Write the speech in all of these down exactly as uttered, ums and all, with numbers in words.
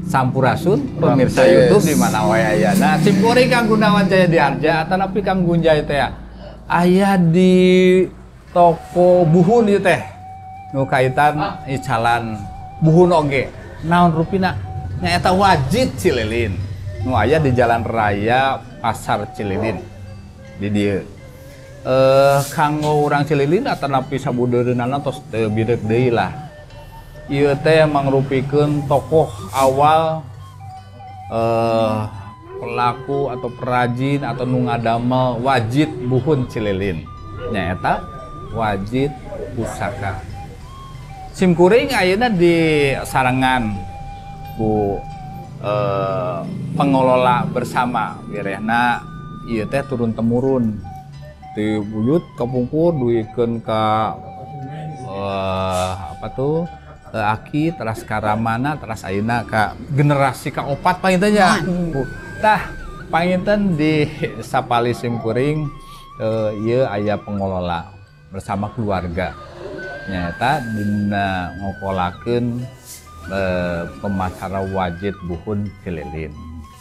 Sampurasun pemirsa YouTube di mana wae aya. Nah, simkuring Kang Gunawan Jaya Diharja atanapi Kang Gunjay teh aya di toko buhun ieu teh. Nu kaitan icalan buhun oge. Naon rupina? Nyaeta Wajid Cililin. Nu aya di Jalan Raya Pasar Cililin. Di dieu. Eh kanggo urang Cililin atanapi sabudeureunan tos teu bideg deui lah. Ieu teh mangrupikeun tokoh awal eh, pelaku atau perajin atau nu ngadamel wajit buhun Cililin. Nyaeta Wajid Pusaka. Simkuring ayeuna di sarangan ku eh, pengelola bersama wirehna ieu teh turun temurun ti buyut kapungkur duikeun ka eh, apa tuh Aki teras karamana teras ayeuna ka generasi kaopat panginten nya. Tah panginten di sapali simkuring uh, ieu aya pengelola bersama keluarga. Nyata dina ngokolakeun uh, pemacara wajid buhun Cililin.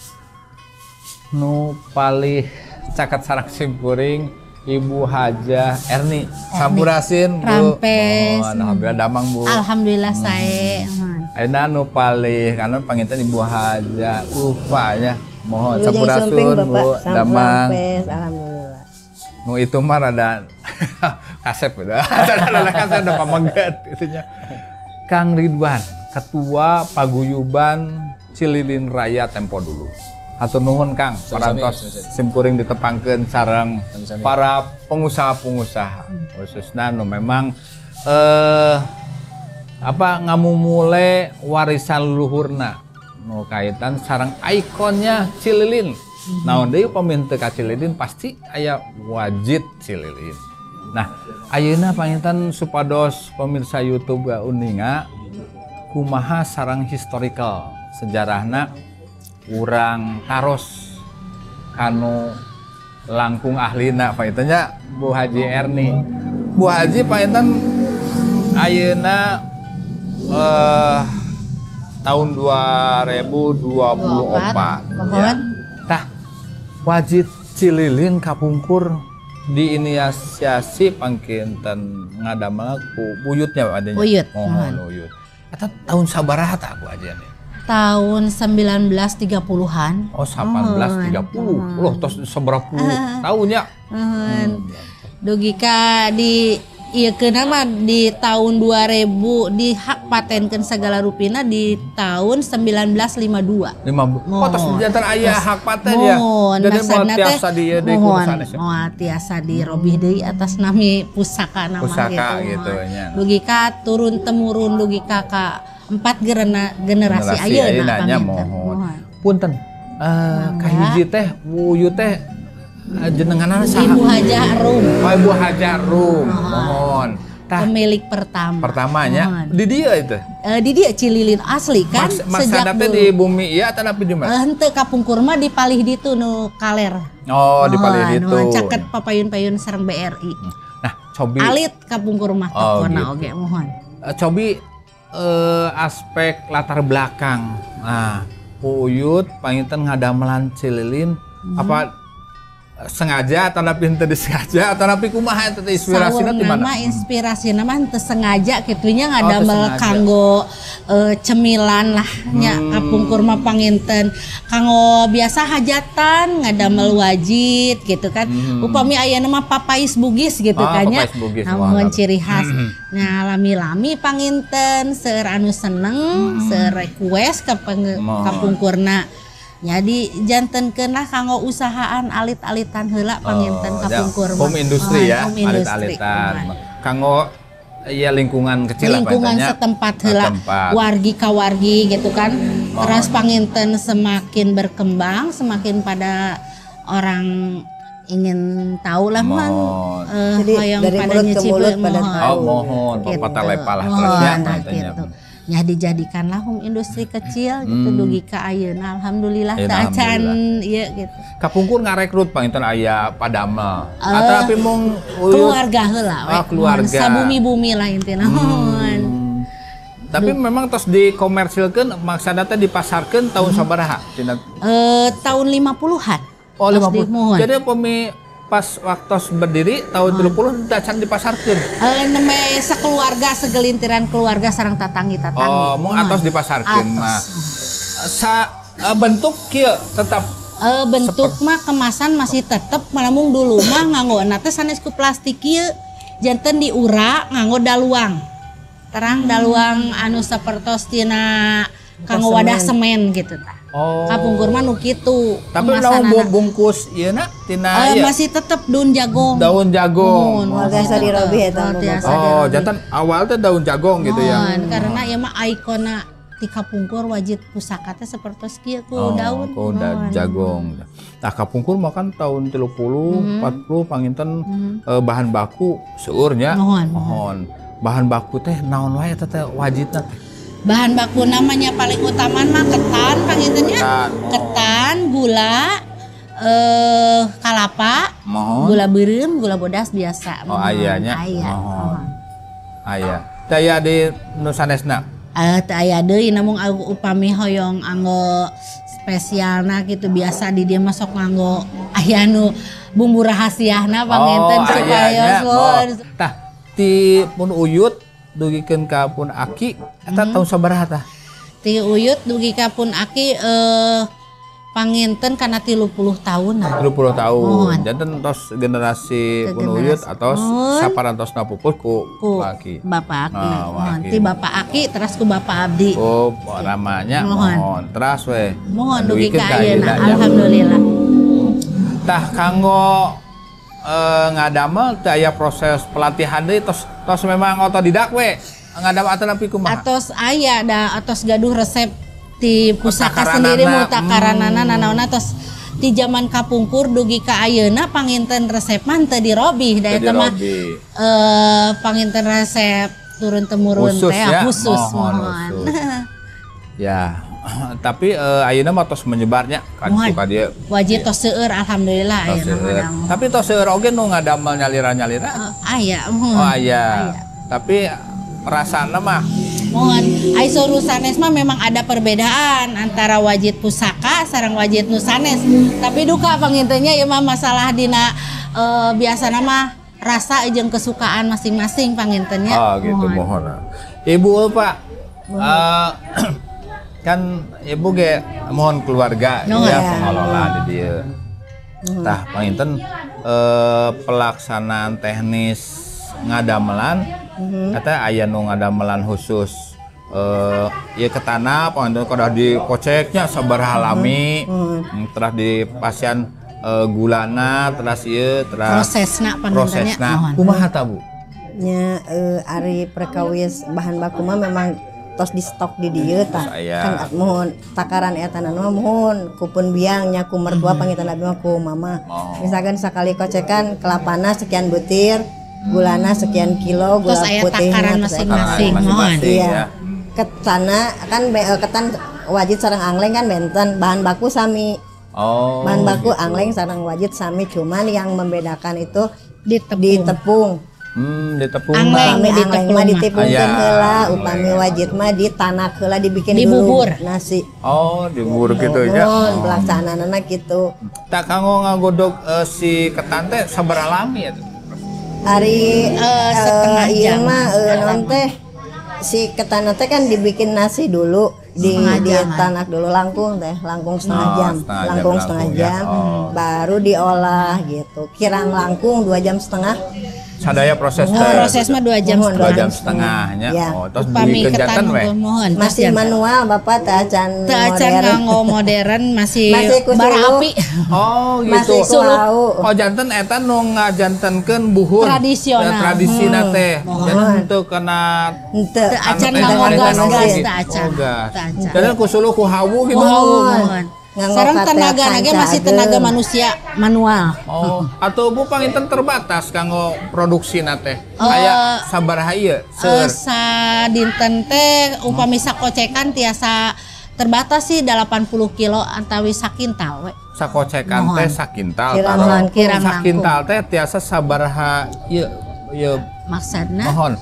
Nu palih caket sareng simkuring Ibu Hajah Erni, sampurasin Bu. Rampes. Oh, alhamdulillah damang Bu. Alhamdulillah hmm. sae. Ayeuna nu palih kanon panginten Ibu Hajah Ufa ya. Mohon sampurasun Bu, damang. Alhamdulillah. Nu itu mah rada kasep gitu. Rada kasep da pamengget gitu nya. Kang Ridwan, Ketua Paguyuban Cililin Raya tempo dulu. Atur nuhun Kang, parantos simkuring ditepangkeun sareng para pengusaha-pengusaha khususna nu memang eh apa ngamumule warisan luhurna nu kaitan sareng ikonnya Cililin. Naon deui paminten ka Cililin pasti aya Wajid Cililin. Nah, ayeuna panginten supados pemirsa YouTube ga uninga kumaha sareng historical sejarahna urang taros kanu langkung ahlina paintanya Bu Haji Erni. Bu Haji painten ayeuna eh, tahun dua ribu dua puluh empat ya. Tah Wajid Cililin kapungkur diinisiasi pangkinten ngadamel ku buyutnya adanya. Buyut. Mohon buyut. Eta tahun sabaraha tah Bu Haji Erni? Tahun sembilan belas tiga puluhan. Oh, delapan belas tiga puluh. Loh, tos seberapa puluh tahun ya? Hmm. Dugi ka di ieu keuna mah di tahun dua ribu di hak patenkeun segala rupina di tahun sembilan belas lima puluh dua. lima oh, tos jantan aya hak paten ya. Jadi mau tiasa di ieu deui kursana. Oh, tiasa di robih deui atas nami pusaka nama pusaka gitu. gitu nya. Dugi ka turun temurun dugi ka ka empat gerena, generasi, generasi ayeuna nya mohon. Punten. Eh ka hiji teh wuyu teh jenenganna saha? Ibu Hajah Rum. Oh, Ibu Hajah Rum. Mohon. Tah, pemilik pertama. Pertamanya di dia itu. Eh di dia Cililin asli kan Mas, sejak dulu. Di bumi ieu atau di mana? Eh henteu kapungkur mah dipalih ditu nu kaler. Oh, dipalih ditu. Nu caket papayun-payun sareng B R I. Nah, cobi alit kapungkur mah tokona oh, gitu. Oge mohon. Uh, cobi uh, aspek latar belakang. Nah, Uyut panginten ngadamelan Cililin hmm. apa sengaja atau napi henteu disengaja atau napi kumaha eta inspirasina di mana? Nama inspirasina mah henteu sengaja kitunya ngadamel oh, kanggo uh, cemilan lah nya hmm. kapungkur mah panginten kanggo biasa hajatan ngadamel wajid gitu kan. Hmm. Upami ayeuna mah papais bugis gitu oh, kan nya. Namun ciri khas. Hmm. Nah lami-lami panginten seueur anu seneng hmm. seueur request ka kapungkurna. Jadi jantenkeun lah kanggo usahaan alit-alitan heula panginten oh, kapungkur mah. Home industri ya, alit-alitan. Kanggo ya lingkungan kecil lah lingkungan setempat heula, wargi ka wargi gitu kan. Oh. Terus panginten semakin berkembang, semakin pada orang ingin tahu lah man. Uh, Jadi dari mulut ke mulut pada tahu. Oh mohon, gitu. Patalepalah terusnya gitu. Ya dijadikanlah home industri kecil gitu hmm. dugi ka ayeuna alhamdulillah teu acan ieu gitu. Kapungkur ngarekrut panginten aya padamel. Uh, Atau tapi mung keluarga heula we. Oh, keluarga. Sabumi-bumi lah intina. Hmm. Tapi memang tos dikomersilkeun maksudna teh dipasarkeun tahun sabaraha? Tina Eh, tahun lima puluhan. Oh, lima puluh. Mohon. Jadi pemi pas waktu berdiri tahun tilu puluh dacan dipasarkeun. Eh, neme sakeluarga segelintiran keluarga sareng tatanggi-tatanggi. Oh, mau atos dipasarkeun mah. Sa uh, bentuk kieu tetap Eh, bentuk mah kemasan masih tetep malamun dulu mah nganggo teh sanes ku plastik ieu janten diura nganggo daluang. Terang daluang anu sapertos tina kanggo wadah semen gitu tah. Oh. Kapungkur mah nu kitu. Tapi lawan bungkus ieu na tina Eh, ieu. masih tetep daun jagong. Daun jagong. Moal biasa dirobi eta. Oh, jantan awal teh daun jagong gitu ya. Mohon, karena ieu mah ikona di kapungkur wajib pusaka teh sapertos kieu ku Oh, daun. ku daun jagong. Nah, kapungkur mah kan tahun tilu puluh, empat puluh panginten eh, bahan baku seueur nya. Mohon. Mohon. Bahan baku teh naon wae eta teh wajibna teh. Bahan baku namanya paling utama mah ketan pangintennya. Ketan, mohon. Ketan, gula, eh kalapa, Mohon. gula beureum, gula bodas biasa. Oh, ayahnya. Aya. Mohon. Aya. Daya di nu sanesna. Eh teu aya deui namun upami hoyong anggo spesialna gitu biasa di dia masuk nganggo aya nu bumbu rahasiana panginten supaya ayahnya. oh. Tah, ti pun uyut dugikeun ka pun aki eta tahun sabaraha tah? Ti uyut dugi ka pun aki eh panginten kana tilu puluh tahunan. tilu puluh tahun. Mohon. Janten tos generasi Ke pun uyut generasi. atau Mohon. saparantosna pupus ku Ku aki. Bapak Aki. Ah, Mohon. Aki. Ti Bapak Aki terus ku Bapak Abdi. Oh, namanya Mohon. mohon. Teras we. Mohon dugi Dugikeun ka ka ayeuna. ayeuna, ya. Alhamdulillah. Tah kanggo eh, ngadamel teu aya proses pelatihan deui tos tos memang otodidak we. Ngadamel atuh nepi kumaha? Atos aya da atos gaduh resep ti pusaka takaranana. sendiri mu takaranana Hmm. nanaonna tos di zaman kapungkur dugi ka ayeuna panginten resep mah teu dirobih da Teu eta mah dirobi. eh panginten resep turun temurun Khusus teh ya? khusus Mohon, mohon. khusus. Ya. Tapi eh, ayeuna mah tos menyebarnya kan Mohon. suka dia. Wajib tos seueur alhamdulillah Tos ayeuna seueur. mah. Tapi tos seueur oge nu ngadamel nyalira-nyalira. Eh, aya mohon. Oh aya. Tapi rasana mah Mohon, ai suruh sanes mah memang ada perbedaan antara wajib pusaka sareng wajib nu sanes. Tapi duka pangintennya ya mah masalah dina eh, biasana mah rasa jeung kesukaan masing-masing pangintennya. oh gitu mohon. Ibu Pak. Eh, kan ibu ge mohon keluarga Mohon. ya pengelola di dieu. Tah panginten eh, pelaksanaan teknis ngadamelan kata aya nu ngadamelan khusus eh ieu ke tanah panginten kada dikoceknya sabaraha lami terus di pasian eh, gulana terus ieu terus Prosesna pangintennya. prosesna Mohon. kumaha ta Bu? Nya eh, ari perkawis bahan baku mah memang tos di stok di dieu tah. Saya. Kan mohon takaran eta mah mohon kupun biang nya ku mertua pangitan abi mah ku mama. Oh. Misalkan sekali kocekan kelapana sekian butir, gulana sekian kilo, gula Terus aya putihnya takaran terus aya masing-masing. takaran. Mohon. Masing-masing Iya. ya. Ketana kan be- eh, ketan wajib sareng angleng kan benten bahan baku sami. Oh. Bahan baku gitu. angleng sareng wajib sami cuman yang membedakan itu Di tepung. di tepung. Hmm, di tepung Angleng. mah. Upami di angleng tepung mah mah. ditepungkeun Aya. heula, upami wajib mah ditanak heula dibikin Di dulu bubur. nasi. Oh, dibur gitu ya. Mohon Oh. pelaksanaanna gitu. Tak kanggo ngagodog eh, si ketan teh sabaraha lami ya? Hari Eh, setengah eh, iya jam. mah eh, non teh si ketan teh kan dibikin nasi dulu di Setengah jam, ditanak dulu langkung teh, langkung setengah Oh, jam, setengah jam langkung langkung setengah ya. jam, Oh. baru diolah gitu. Kirang langkung dua jam setengah. Sadaya proses Oh, teh. proses mah dua jam Mohon, dua setengah. jam setengahnya. Ya. Oh, terus Upami dugi ketan kejantan we. mohon. tos Masih jantan. manual Bapak teh acan Teu acan modern. nganggo modern masih, Masih ku bara suluk. api. Oh, Masih gitu. kulau. Oh, janten eta nu ngajantenkeun buhun. Tradisional. Eh, tradisina Hmm. teh. Mohon. Janten henteu kana Henteu. Teu acan anu teh, nganggo anu teh, gas anu gas teh. teu acan. Oh, gas. Teu acan. Janten ku suluh ku hawu gitu. Mohon. Mohon. Nganggo Sareng katel tenaga nage kanca masih ageun. tenaga manusia manual. Oh, atau Bu panginten terbatas kanggo produksi teh. Oh. Aya sabaraha ieu? Eh, Seur. sadinten teh upami sakocekan tiasa terbatas sih delapan puluh kilo antawi sakintal we. Sakocekan Mohon. teh sakintal Kirang taro. langkung. Kirang Sakintal teh tiasa sabaraha ieu ieu Maksudna mohon.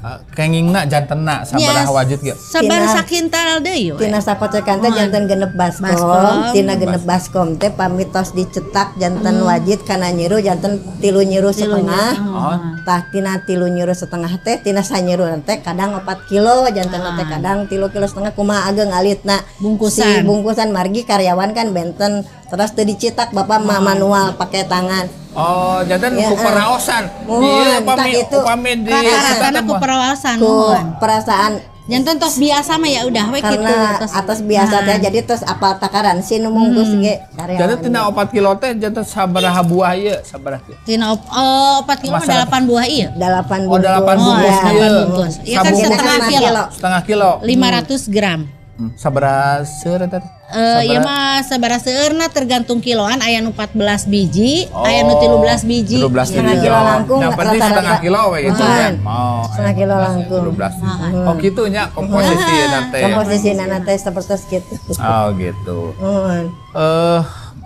uh, kengingna jantena sabaraha wajib ge. Sabar Tina- sakintal deui we. Tina sakocekan teh janten genep baskom, Baskom. tina genep baskom teh pamitos dicetak janten wajib kana nyiru janten tilu nyiru setengah. Oh. Tah tina tilu nyiru setengah teh tina sanyiru teh kadang opat kilo janten teh kadang tilu kilo setengah kumaha ageng alitna Bungkusan. si bungkusan margi karyawan kan benten terus teu dicetak bapak mah manual pakai tangan. Oh, jantan Ya, ku paraosan. Mohon, Iya, entah upami itu. upami di Rata-rata ku perawasan Ku mohon. perasaan Jantan tos biasa mah ya udah we kitu karena tos. atas biasa teh jadi terus apal takaran si nu mungkus ge karyawan. Jantan tina opat kilo teh jantan sabaraha buah ieu, sabaraha kieu. Tina op, oh, empat kilo mah Masalah. delapan buah iya. delapan Oh, delapan Oh, bungkus ya. delapan ieu. bungkus. Iya kan Sabungkus setengah lima kilo. kilo. setengah kilo. lima ratus gram. Hmm, sabaraha seur eta teh? Eh ieu mah sabaraha seueurna tergantung kiloan aya nu empat belas biji, Oh, aya nu tilu belas biji. tilu belas Setengah biji. kilo langkung, Nah, berarti rata-rata. setengah kilo we gitu Mohon. ya. Oh, Setengah kilo langkung. tilu belas. Oh, gitu nya komposisi nanti. Komposisi nana teh seperti gitu. Oh, gitu. Mohon. Eh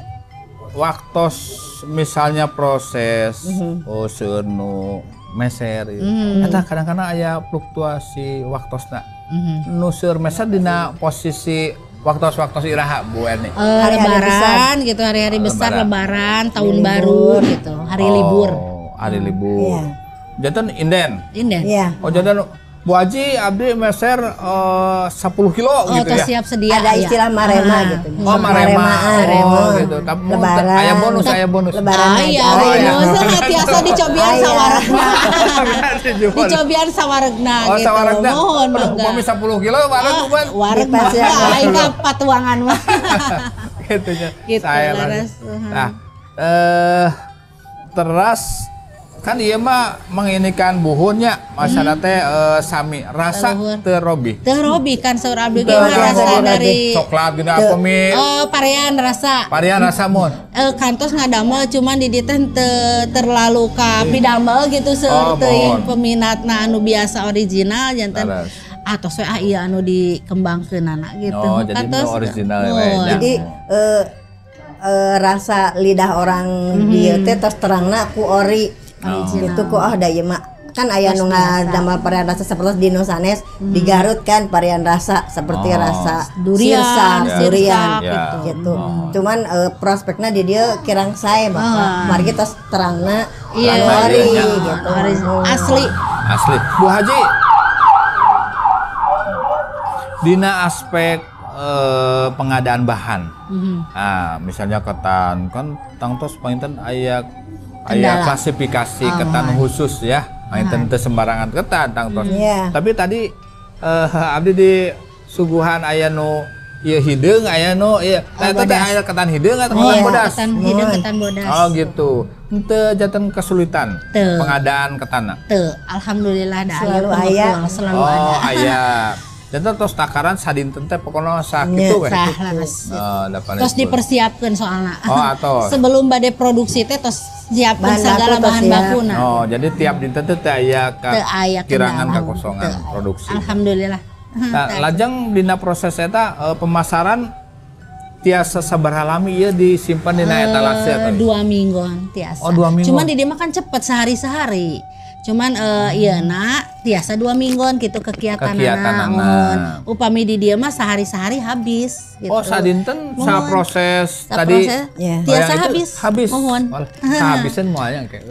waktu misalnya proses oh seueur nu meser ieu. Eta kadang-kadang aya fluktuasi waktosna. Nu seueur meser dina posisi waktos-waktos iraha Bu Eni. Eh, Hari-hari lebaran gitu, hari-hari besar lebaran, tahun baru gitu, hari Oh, libur. Hari libur. Iya. Jantan inden. Inden. Iya. Oh jantan Bu Haji abdi meser eh, sepuluh kilo Oh, gitu tos ya. siap sedia. Ada ya. istilah marema Ah. gitu. Oh, marema. Maremaan. Oh, gitu. Tapi mau Lebaran. aya bonus, aya bonus. Lebaran Ah, aja. iya, Oh, iya. bonus mah tiasa dicobian Aya. sawaregna. Dijual. Dicobian sawaregna Oh, gitu. sawaregna. Mohon Aduh, mangga. upami sepuluh kilo wareg Ah, bukan. wareg mah Dipasih aja. aing ka patuangan mah. Gitu nya. Gitu, Saya laras. laras. Nah, eh teras kan ieu mah menginikan buhunnya masalah teh eh, sami rasa Luhur. teu robi. Teu robi kan saur abdi ge Teu mah robi, rasa teu dari Coklat gini apa mi? oh parean rasa. Varian rasa mun. Eh, kantos ngadamel cuman di dieu teh teu terlalu ka pidamel gitu Oh, seueur teuing mohon. peminatna anu biasa original janten Laras. atos we ah ieu anu dikembangkeun anak gitu. Oh, jadi Kantos, nu original we, mohon. nya. Jadi eh, eh, rasa lidah orang dia teh terus terangna ku ori. Itu ku ah da ieu mah kan aya nu ngadamel varian rasa seperti di Nu sanes di Garut kan varian rasa seperti Oh. rasa Durian, sirsak, Ya. durian Ya. gitu. Oh. Cuman eh, prospeknya di dia kirang sae Bapak. Margi tos terangna Iya, anu iya, ori iya. gitu. Ori- asli. Asli. Bu Haji. Dina aspek eh, pengadaan bahan. Mhm. Nah, misalnya ketan kan tangtos painten aya aya Kendala. klasifikasi ketan khusus ya. Painten teu sembarangan ketan tangtos. Iya. Tapi tadi eh, abdi di suguhan aya nu ieu hideung aya nu ieu. Nah, eta teh aya ketan hideung atau Oh, ketan iya, bodas? ketan hideung ketan bodas. Oh gitu. Henteu janten kesulitan Teu. pengadaan ketanna. Teu, alhamdulillah da Selalu aya aya. pengepul, selalu Oh, ada. aya. Janten tos takaran sadinten teh pokona Nya, sakitu we. Sah laras. Oh, dapan Tos itu. dipersiapkan soalnya. Oh, atos. Sebelum bade produksi teh tos siapkan Bahan segala baku tos bahan siap. bakuna. Oh, jadi tiap dinten teh teu aya ka Teu aya kirangan kendala. kakosongan Teu. produksi. Alhamdulillah. Nah, lajeng dina proses eta eh, pemasaran tiasa sabaraha lami ieu disimpan dina etalase Eh, atau dua mingguan tiasa. Oh, dua mingguan. Cuman di dia mah kan cepet sehari-sehari. Cuman eh, iya nak tiasa dua mingguan gitu kegiatan Kegiatanana. Upami di dia mah sehari-sehari habis gitu. Oh, sadinten Mohon. sa proses Sa tadi proses, Ya. Oh, tiasa yang itu habis. Habis. Mohon. Kehabisan moalnya kayak.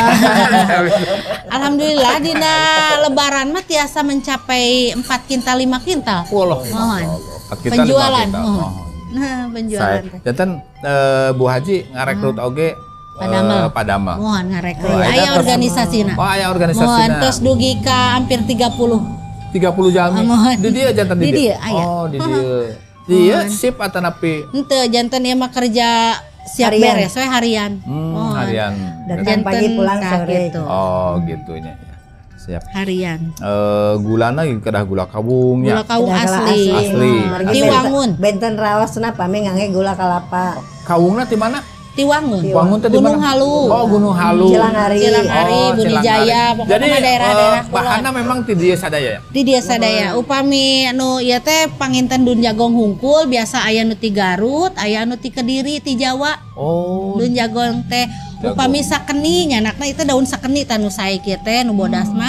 Alhamdulillah dina lebaran mah tiasa mencapai empat kintal lima kintal. Wallah. Mohon. Empat kintal, lima Penjualan, kintal. mohon. Mohon. Nah, penjualan Saya teh. janten eh, Bu Haji ngarekrut oge eh, Padamel. Padamel. Mohon ngarekrut. Oh, Aya eta tos- organisasina. Oh, aya Mohon organisasina. tos dugi ka hampir tiga puluh. tiga puluh jami. Ah, mohon. Di dia jantan di Di dia. dia, aya. Oh, di dia. Dia sip atau napi? Henteu janten ieu mah kerja siap Harian. beres we harian. Hmm, Mohon. harian. Datang pagi pulang ka sore. gitu. Oh, gitunya. Siap. Harian. Eh gulana ge kedah gula kawung Gula nya. kawung Gula asli. Asli. Margi Tiwangun. benten- Benten raosna pami ngangge gula kalapa. Kawungna di mana? Tiwangun. Wangun teh di Gunung mana? Halu. Oh, Gunung Halu. Cilanghari. Cilanghari, Oh, Budijaya, Cilanghari. pokoknya Jadi mah daerah-daerah eh, kulon. bahanna memang ti dieu sadaya ya. Di dia sadaya upami anu ieu teh panginten Dun Jagong hungkul biasa aya nu ti Garut, aya anu ti Kediri, ti Jawa. Oh. Dun Jagong teh upami sakeni nyanakna itu daun sakeni tanu sae kieu teh nu bodas mah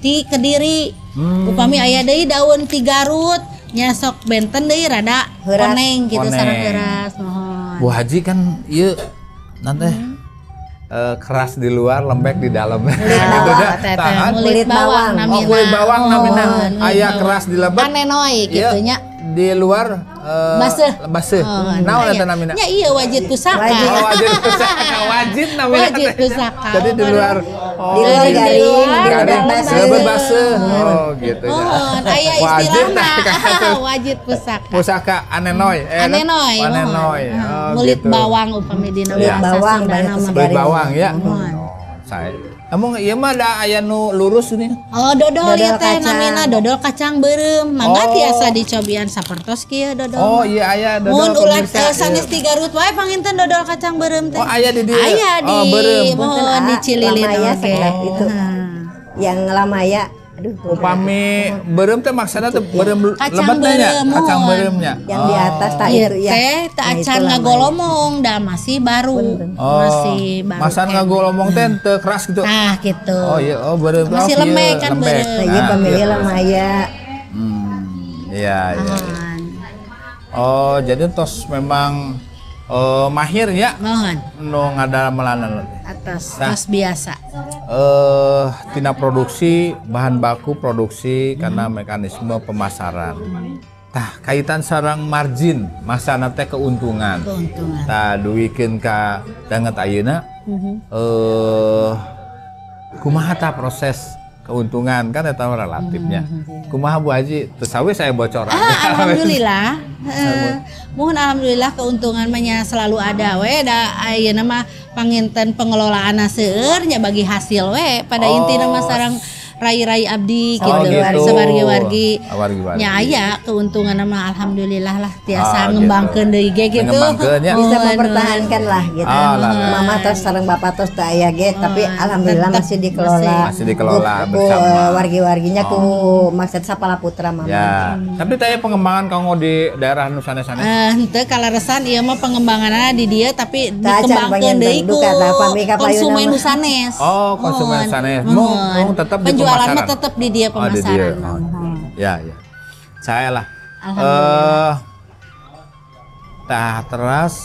ti Kediri. Hmm. Upami aya deui daun ti Garut nya sok benten deui rada Heuras. koneng gitu Koneng. sareng heuras mohon. Bu Haji kan ieu nanti Hmm. eh, keras di luar, lembek di dalam. bawang, Gitu dah. Teh teh Tahan. kulit Kulit bawang bawang. namina. Oh, kulit bawang namina. Mohon, kulit Aya bawang. keras di lebet. Anenoy Iya, gitu nya. di luar eh, Baseuh. baseuh. Oh, Naon aya. eta namina? Nya iya wajib pusaka. Wajib. Oh, wajib pusaka, wajib namanya. Wajib pusaka. Jadi di luar oh, Di luar Di garing, luar, di garing, lebet dalam baseuh. lebet baseuh. Oh, gitu ya. Mohon, aya Wajib istilahna. tah, kata. Wajib pusaka. Pusaka anenoy. Eh, Anenoy, oh, anenoy. mohon. Oh, Ngulit gitu. bawang upami dina Kulit bahasa bawang, Sunda banyak nama. sekali. Kulit bawang ya. Mohon. Oh, saya. Emang iya mah ada aya nu lurus ini. Oh dodol, Dodol ya teh kacang. namina dodol kacang beureum. Mangga Oh. tiasa dicobian sapertos kieu dodol. Oh iya aya Mun dodol ulah pemirsa. eh, sanes di Garut wae panginten dodol kacang beureum teh. Oh aya di dieu. Aya di Oh, beureum. mohon Punten, di ah, Cililin Lamaya oge. sekedap itu. Yang Lamaya. Aduh. Upami beureum teh maksudna teh beureum Kacang lebetnya nya, beureum, kacang mohon. beureumnya. Yang di atas tak Ieu itu ya. teh teu Nah, itu acan Lamaya. ngagolomong dah masih baru. Oh, Masih baru. masan kan. ngagolomong teh teu keras gitu. Nah gitu. Oh iya, oh beureum Masih oh, iya, lembek kan lembek. beureum. Nah, iya Nah, pemilih iya. Lamaya. Hmm, iya iya. Mohon. Oh, jadi tos memang eh mahir ya Mohon. nu ngadamelanan teh. Atas Nah. tos biasa. Eh tina produksi bahan baku produksi karena mekanisme pemasaran. Tah kaitan sareng margin masana teh keuntungan. Keuntungan. Tah duikeun ka danget ayeuna Mhm. eh kumaha tah proses keuntungan kan eta relatifnya. Kumaha Bu Haji? Teu sawe saya bocoran. Ah, alhamdulillah. Heeh. Mohon alhamdulillah keuntungan mah nya selalu ada we da ayeuna mah panginten pengelolaanna seueur nya bagi hasil we pada Oh. intina mah sareng rai-rai abdi Oh, gitu. gitu. Sewargi-wargi. Ah, wargi-wargi. Nya aya keuntungan mah alhamdulillah lah Ah, tiasa ngembangkeun deui ge gitu. Ngembangkeun ya. Bisa Mohon, mempertahankan lah gitu. Ah, lah, lah. Mama terus sareng bapak terus tak aya ge, tapi Oh, alhamdulillah tetep masih dikelola. Masih dikelola Ku- ku, bersama. eh, wargi-warginya ku maksud Sapala Putra mama. Ya, tapi tanya pengembangan kanggo di daerah nu sanes-sanes. Eh, henteu kalaresan ieu mah pengembanganna di dieu tapi Tah, can dikembangkeun pengen deui ku duka, tah, pami ka payuna konsumen mah. nu sanes. Oh, konsumen Mohon, sanes. mohon. Mung- mung tetep di penjualan mah pemasaran. tetep di dia Oh, di pemasaran. dia. Oh, Mohon. ya, ya. Saya lah. Alhamdulillah. Eh tah teras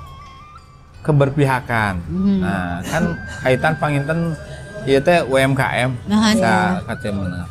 keberpihakan. Mhm. Nah, kan kaitan panginten ieu teh U M K M. Nah, Sa kacemenah.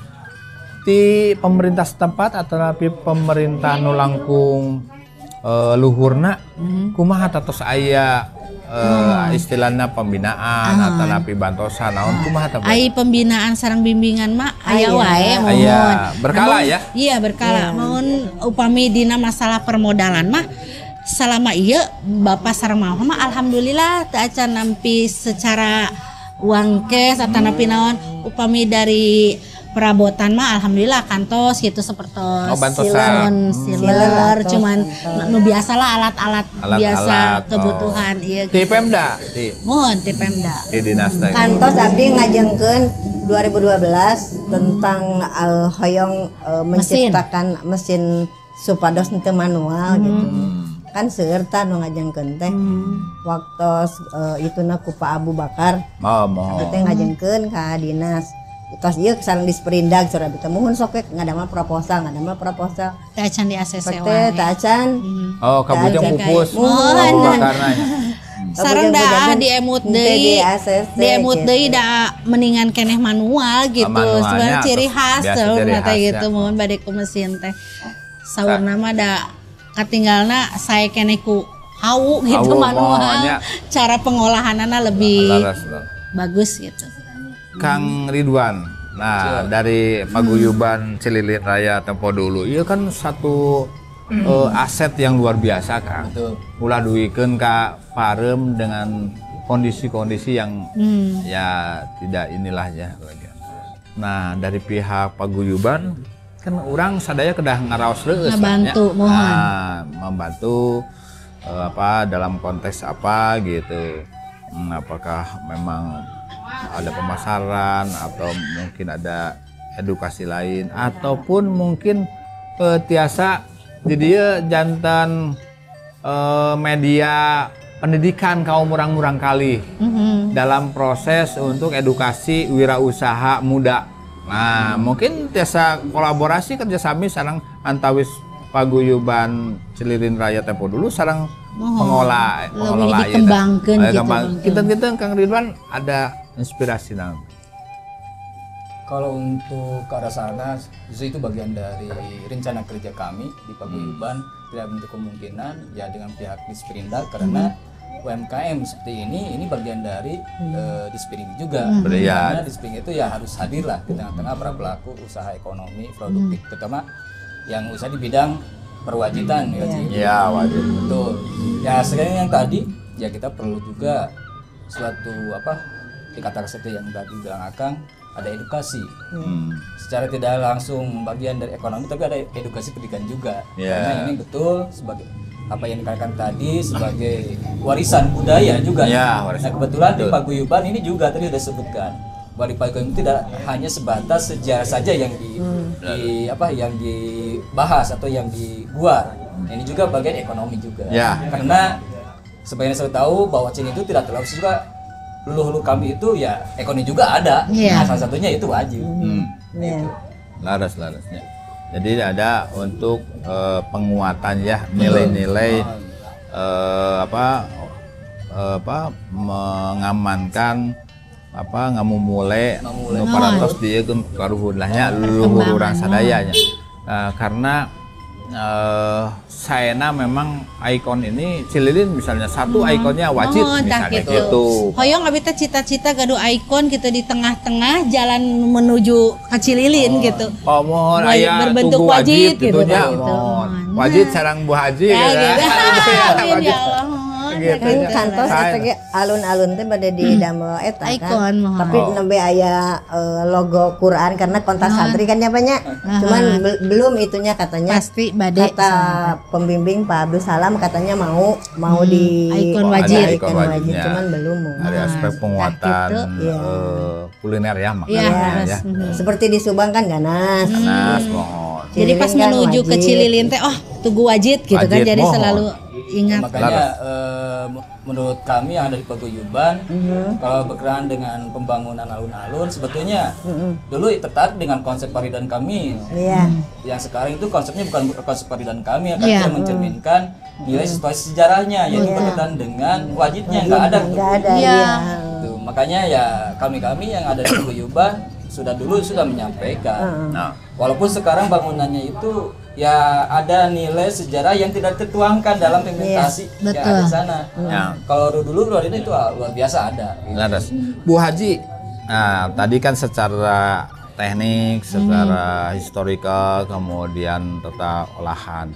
Ti pemerintah setempat atau tapi pemerintah nu langkung eh, luhurna Mhm. kumaha tatos aya eh, istilahnya pembinaan Ah. atau napi bantosan naon kumaha tah Bu? Ai pembinaan sareng bimbingan mah aya Aya. wae mohon. Aya. Berkala Namun- ya? Iya berkala. Mohon upami dina masalah permodalan mah selama ieu Bapak sareng mama mah alhamdulillah teu acan nampi secara uang cash atau napi naon upami dari perabotan mah alhamdulillah kantos gitu sepertos Oh, bantosan. silon Hmm. siler Kantos, cuman kantos. nu biasalah alat-alat biasa Alat-alat, kebutuhan ieu Ti Pemda, ti mohon ti Pemda. di dinas teh. Kantos abdi ngajengkeun dua ribu dua belas tentang al hoyong eh, menciptakan mesin, supados teu manual gitu. Kan seueur tah nu ngajengkeun teh. Waktu eh, ituna ku Pak Abu Bakar, Oh, mohon. abdi teh ngajengkeun ka dinas. Tos ieu sareng disperindag surah abdi teh mohon sok we ngadamel proposal, ngadamel proposal. Teu acan di A C C Sok wae. teh tah acan. Oh, kabujang Tah, pupus. mohon. Abu Bakarna. Sareng da Kabujang-bujang diemut teh deui. di A C C Diemut gitu. deui da mendingan keneh manual gitu. manualnya Sebenarnya ciri terus khas biasa tuh ciri mata khas, gitu ya. mohon bade ku mesin teh. Saurna mah da katinggalna saya keneh ku hawu gitu Hawu, manual. mohonnya. Cara pengolahanana lebih Laras, laras. bagus gitu. Kang Ridwan. Nah, dari Paguyuban Cililin Raya tempo dulu. Iya kan satu eh, aset yang luar biasa, Kang. Ulah duikeun ka Parem dengan kondisi-kondisi yang Hmm. ya tidak inilah ya. Nah, dari pihak Paguyuban kan orang sadaya kedah ngaraos reueus lah, Ngebantu, ya. mohon. Nah, membantu eh, apa dalam konteks apa gitu. Hmm, apakah memang ada pemasaran atau mungkin ada edukasi lain ataupun mungkin eh, tiasa jadi jantan eh, media pendidikan kaum murang-murang kali Mhm. dalam proses untuk edukasi wirausaha muda Nah, mungkin tiasa kolaborasi kerjasama sarang antawis paguyuban Cililin Raya tempo dulu sarang mengolah lebih dikembangkan gitu. Kita-kita Kang Ridwan ada inspirasi nang. Kalau untuk ke arah sana, justru itu bagian dari rencana kerja kami di Paguyuban. Tidak menutup kemungkinan ya dengan pihak Disperindak karena U M K M seperti ini, ini bagian dari uh, Dispering juga. Karena Dispering itu ya harus hadir lah di tengah-tengah para pelaku usaha ekonomi produktif, terutama yang usaha di bidang perwajitan ya. Iya, wajib. Betul. Ya sekarang yang tadi ya kita perlu juga suatu apa dikatakan seperti yang tadi bilang Akang, ada edukasi. Hmm. Secara tidak langsung bagian dari ekonomi tapi ada edukasi pendidikan juga. Yeah. Karena ini betul sebagai apa yang dikatakan tadi sebagai warisan budaya juga. Yeah, warisan. Nah kebetulan betul. Di Paguyuban ini juga tadi sudah sebutkan bahwa di Paguyuban tidak hanya sebatas sejarah saja yang di, hmm. di apa yang dibahas atau yang dibuat. Hmm. Ini juga bagian ekonomi juga. Yeah. Karena sebagian saya tahu bahwa Cina itu tidak terlalu suka hulu-hulu kami itu ya ekonomi juga ada, yeah. Nah, salah satunya itu wajib. Hmm. Yeah. Laras-larasnya. Jadi ada untuk uh, penguatan ya nilai-nilai uh, apa uh, apa mengamankan apa ngamumule nu parantos dia kan karuhulahnya luhur urang sadayanya. Uh, karena Uh, Saena memang ikon ini Cililin misalnya satu hmm. ikonnya wajib oh, misalnya gitu. gitu. Hoyong abi teh cita-cita gaduh ikon gitu di tengah-tengah jalan menuju ke Cililin oh. gitu. Oh mohon aya berbentuk wajib gitu. gitu. Wajib sarang Bu Haji ya, gitu. Amin ya Allah. Gitu. Kantos eta ge alun-alun teh bade di damel eta kan. Tapi oh. nembe aya uh, logo Quran karena kontak santri kan nya banyak. Cuman be belum itunya katanya. Pasti bade kata sampai. Pembimbing Pak Abdul Salam katanya mau mau hmm. di ikon wajib, ada ikon wajib cuman belum. Ada aspek penguatan nah, gitu. uh, kuliner ya makanya ya, ya. Hmm. Seperti di Subang kan ganas. Ganas hmm. mohon. Jadi pas menuju ke Cililin teh oh tugu wajib gitu wajib, kan jadi mohon. Selalu ingat. Makanya uh, menurut kami yang ada di Paguyuban mm-hmm. kalau berkenaan dengan pembangunan alun-alun sebetulnya mm-hmm. dulu tertarik dengan konsep Paridan kami yeah. yang sekarang itu konsepnya bukan konsep Paridan kami akan yeah. mencerminkan nilai sesuai sejarahnya yaitu yeah. berkaitan dengan wajibnya nggak ada nggak ada ya. Tuh, makanya ya kami-kami yang ada di Paguyuban sudah dulu sudah menyampaikan. Nah, walaupun sekarang bangunannya itu ya ada nilai sejarah yang tidak tertuangkan dalam implementasi yeah, yang ada di sana. Nah, kalau dulu luar ini itu luar biasa ada. Gitu. Bu Haji, nah tadi kan secara teknik, secara hmm. historical, kemudian tata olahan.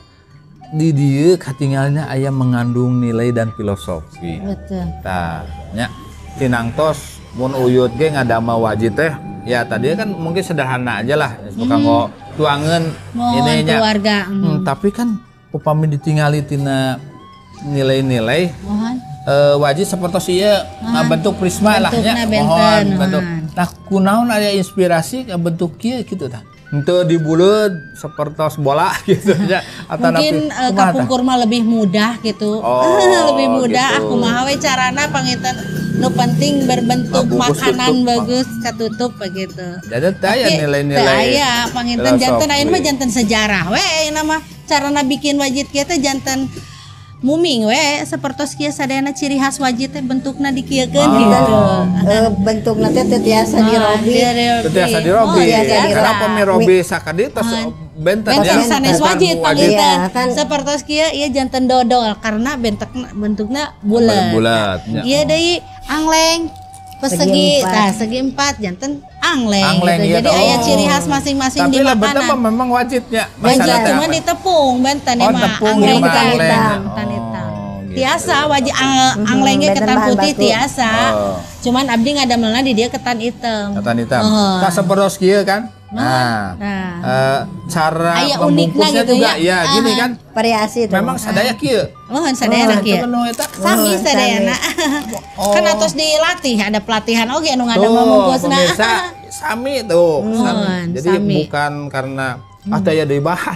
Di dia ketinggalannya ayam mengandung nilai dan filosofi. Betul. Nah, nya tinangtos mun uyut ge ngadama wajib teh. Ya tadi kan mungkin sederhana aja lah, suka hmm. nggak tuangan ini keluarga. Hmm. Hmm, tapi kan upami ditinggali tina nilai-nilai uh, wajib seperti iya nah, bentuk prisma lah ya, mohon bentuk. Nah kunaon ada inspirasi ke bentuk kia gitu tah. Untuk dibulut seperti bola gitu ya. Mungkin uh, kapung kurma lebih mudah gitu. Oh, lebih mudah gitu. Aku mah we carana pangitan nu penting berbentuk nah, makanan tutup, bagus katutup begitu. Jadi taya nilai-nilai. Taya pangitan janten ayeuna mah janten sejarah we ayeuna mah carana bikin wajib kieu teh janten muming we sapertos kieu sadayana ciri khas wajib teh bentukna dikiekeun oh. gitu. Uh, bentukna teh teu tiasa dirobi. Teu tiasa dirobi. Kenapa mi robi sakadi tos benten ya. Benten sanes wajib pangitan. Sapertos kieu ieu janten dodol karena bentukna bentukna bulat. Bulat. Ieu deui angleng persegi, nah segi empat janten angleng, angleng gitu. Iya Jadi oh. ayah ciri khas masing-masing di makanan. Tapi lah memang wajibnya. Wajib cuma ditepung, benten oh, mah angleng ketan hitam, ketan hitam. Tiasa wajib ang anglengnya ketan putih tiasa. Oh. Cuman abdi ngadamelna di dia ketan hitam. Ketan hitam. Oh. Tak seperti kieu kan? Nah, nah. Uh, cara Aya membungkusnya gitu juga, ya, ya gini kan, variasi itu. memang sadaya kieu. Oh, sadaya kieu. Sami sadayana. Oh. Kan atos dilatih, ada pelatihan oge anu ngadama membungkusna. Pemirsa, sami tuh. Hmm. Sami. Jadi sami. Bukan karena ah daya deui bahan.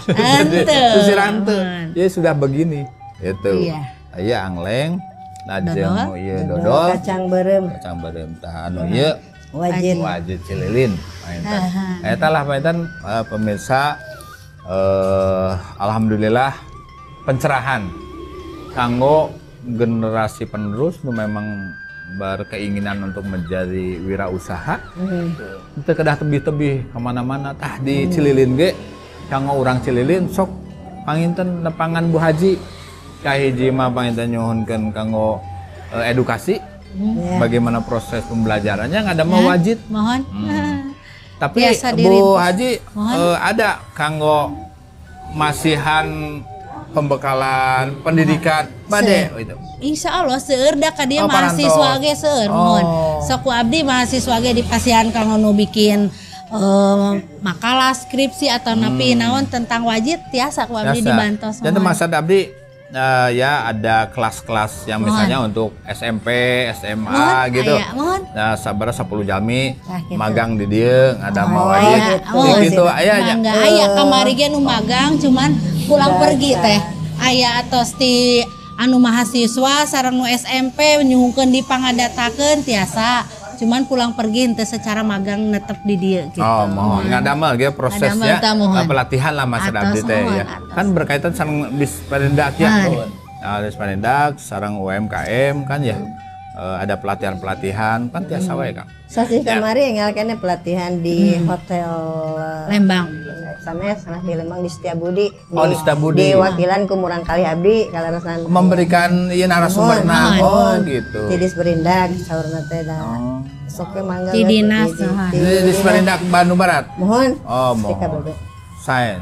Susirante. Jadi sudah begini. Itu. Iya. Aya angleng, lajeng ieu dodol, kacang beureum. Kacang beureum tah anu ieu Wajib. Wajib Cililin painten. Eta lah painten uh, pemirsa uh, alhamdulillah pencerahan kanggo generasi penerus nu memang berkeinginan untuk menjadi wirausaha. Mm. Itu kedah tebih-tebih kemana-mana tah di mm. Cililin ge kanggo urang Cililin sok panginten nepangan Bu Haji kahiji mah panginten nyuhunkeun kanggo uh, edukasi. Hmm. Bagaimana proses pembelajarannya nggak ada mau wajib. Mohon. Hmm. Tapi Bu Haji uh, ada kanggo masihan pembekalan pendidikan bade itu. Insya Allah seueur da ka dieu oh, mahasiswa ge seueur mohon. Sok ku abdi mahasiswa ge dipasihan kanggo nu bikin uh, makalah skripsi atau hmm. napi naon tentang wajib tiasa ku abdi dibantos. Jadi masa abdi Uh, ya ada kelas-kelas yang misalnya mohon. Untuk S M P, S M A mohon, gitu. Aya, mohon. Nah, sabar sepuluh jami nah, gitu. Magang di dieu ada oh, mau aja. Oh, gitu aya nya. Enggak aya kamari ge nu magang cuman pulang oh, pergi teh. Aya atos ti anu mahasiswa sareng nu S M P nyuhungkeun dipangadatakeun tiasa. Cuman pulang pergi ente secara magang netep di dia gitu. Oh, mohon ngadamel ge prosesnya pelatihan lah Mas abdi teh ya. Kan berkaitan sareng Dispendak ya. Nah, Dispendak sareng U M K M kan ya. Uh, ada pelatihan-pelatihan kan tiasa wae Kang. Sasih kamari ya. Ngalkene pelatihan di hmm. hotel Lembang. Sanes nah di Lembang di Setiabudi. Oh, di Setiabudi. Di wakilan ku Murang Kali Abdi kaleresan memberikan ieu narasumberna. Oh, gitu. Di Dispendak saurna teh da. Oh. Sok ke mangga. Di dinas. Di Dispendak Bandung Barat. Mohon. Oh, mohon. Saya.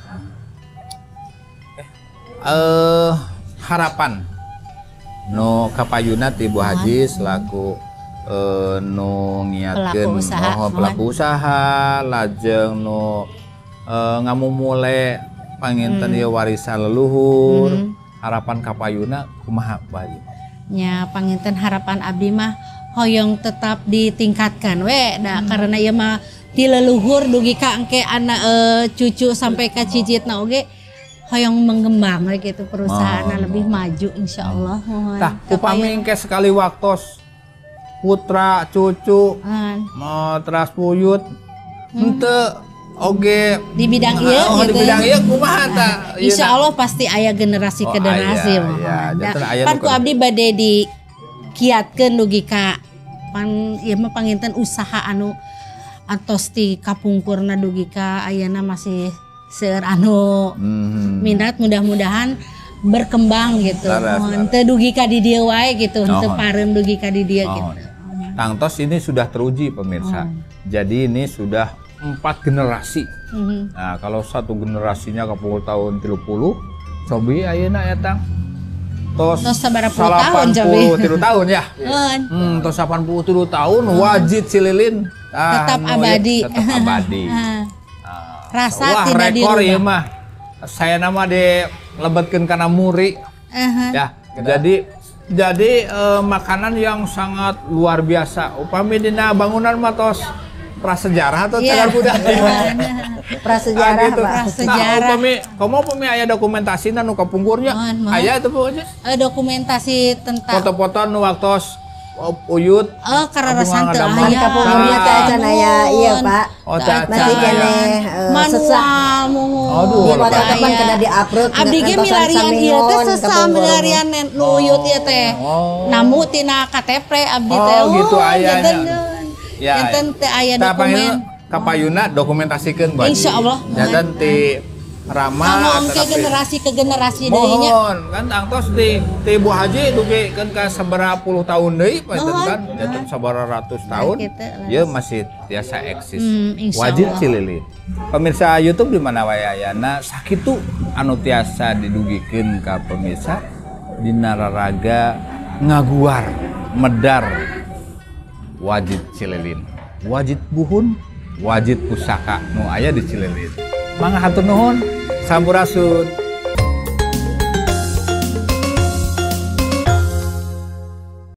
Eh, uh, harapan no kapayuna ti Bu Haji selaku uh, nu ngiatkeun pelaku usaha, oh, pelaku usaha lajeng nu uh, ngamumule panginten ieu hmm. warisan leluhur hmm. harapan kapayuna kumaha Bu Haji? Nya panginten harapan abdi mah hoyong tetap ditingkatkan we da hmm. karena ieu mah ti leluhur dugi ka engke anak uh, cucu sampai ka cicitna oge hoyong mengembang gitu perusahaan oh, lebih maju insya Allah. Tah, upami engke sekali waktos putra cucu mau teras puyut henteu hmm. oge di bidang ieu oh, gitu. Di bidang ieu kumaha tah? Insya Allah pasti aya generasi ke generasi. Oh, aya, pan ku abdi bade di kiatkeun dugi ka pan ieu mah panginten usaha anu atos ti kapungkurna dugi ka ayeuna masih seueur anu mm-hmm. minat mudah-mudahan berkembang gitu. Henteu dugi ka di dieu wae gitu, henteu oh. pareum dugi ka di dieu oh. gitu. Tangtos ini sudah teruji pemirsa. Oh. Jadi ini sudah empat generasi. Mm-hmm. Nah, kalau satu generasinya kapungkur tahun tilu puluh, cobi ayeuna eta tos sabaraha tahun cobi. tilu tahun ya. Hmm, tos delapan puluh tilu tahun wajib Cililin. Ah, tetap abadi. Ya, tetap abadi. Rasa wah, tidak rekor dirubah. Ya mah saya nama di lebetkeun kana muri uh-huh. ya jadi jadi eh, makanan yang sangat luar biasa upami dina bangunan mah tos prasejarah atau cagar budaya prasejarah ah, gitu. prasejarah nah, upami komo upami aya dokumentasina nu kapungkurnya aya teu Bu aja dokumentasi tentang foto-foto nu waktos uyut oh kararasan teu aya kapungkurnya teh can aya ieu Pak oh teh masih keneh manual mohon aduh di foto tepan kada di-upload abdi ge milarian ieu teh sesa milarian nu uyut ieu teh namu tina K T P abdi teh oh gitu aya ya enten teh aya dokumen kapayuna dokumentasikeun Bu Haji insyaallah janten ti Rama ke generasi ke generasi deui nya mohon kan angtos di ti Bu Haji dugi kan ka sabaraha puluh tahun deui paeteun kan jatuh sabaraha ratus tahun ieu masih tiasa eksis hmm, wajib Cililin pemirsa YouTube di mana wae ayana sakitu anu tiasa didugikeun ka pemirsa dina raraga ngaguar medar wajib Cililin wajib buhun wajib pusaka nu aya di Cililin mangga hatur nuhun sampurasun.